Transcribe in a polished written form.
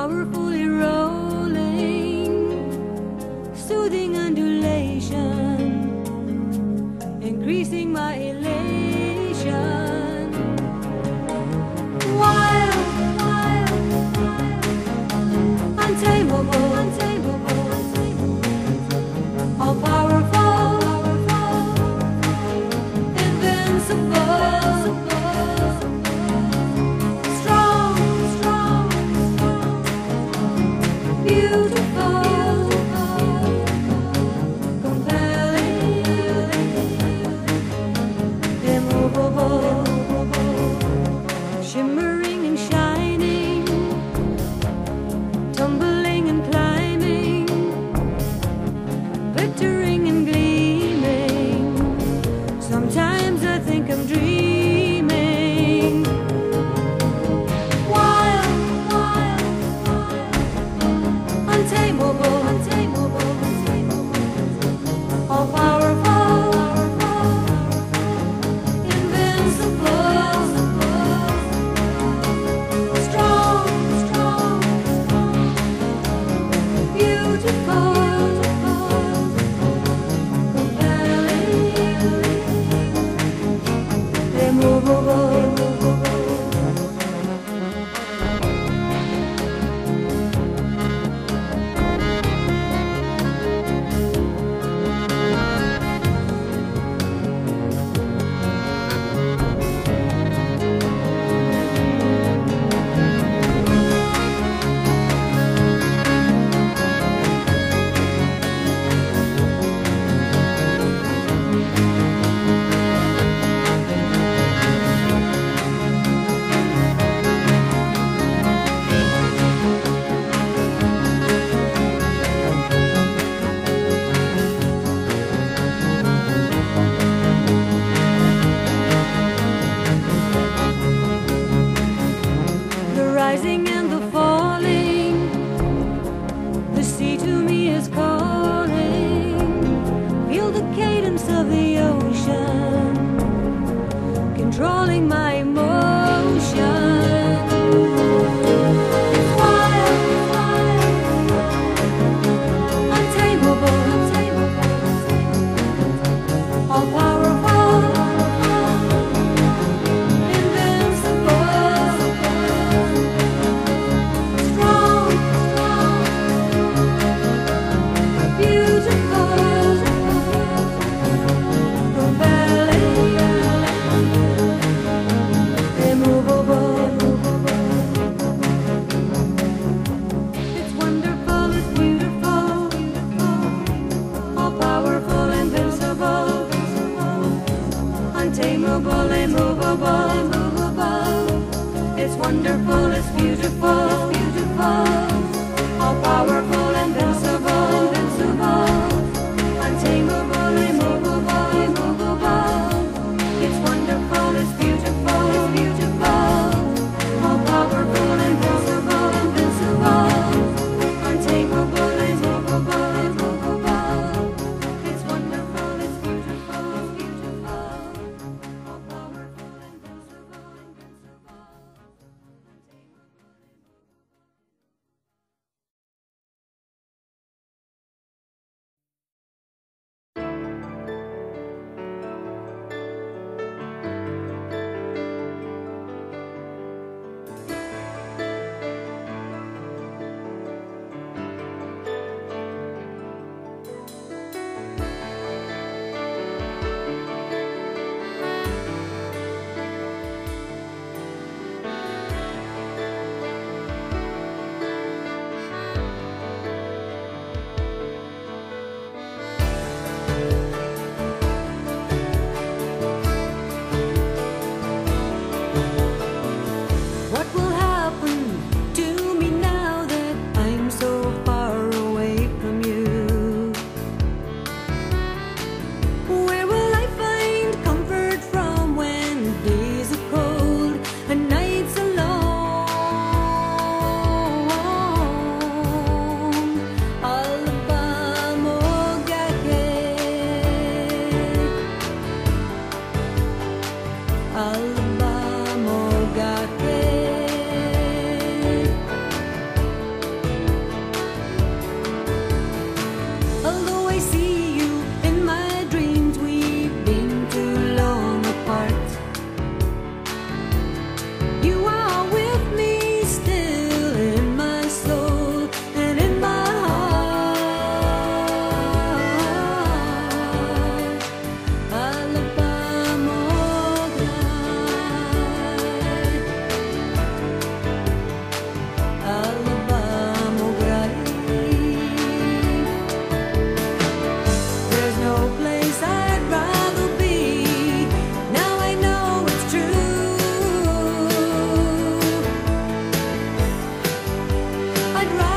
powerfully rolling, soothing undulation, increasing my elation. Wild, untamable, all powerful, invincible, strong, beautiful, compelling, immovable, shimmering and shining, tumbling and climbing, glittering and gleaming. Sometimes I think I'm dreaming. Wild, untamable, all powerful, invincible, strong, beautiful, compelling, immovable. The rising and the falling, the sea to me is calling. Feel the cadence of the ocean, controlling my emotion. Wild, untamable, all powerful, invincible, strong, beautiful, compelling, immovable. It's wonderful, it's beautiful, all powerful, invincible, untamable, immovable. It's wonderful, it's beautiful, all powerful, invincible, untamable, immovable. It's wonderful, it's beautiful, all powerful, invincible, untamable, immovable. It's wonderful, it's beautiful, all powerful, invincible, untamable. I'd rather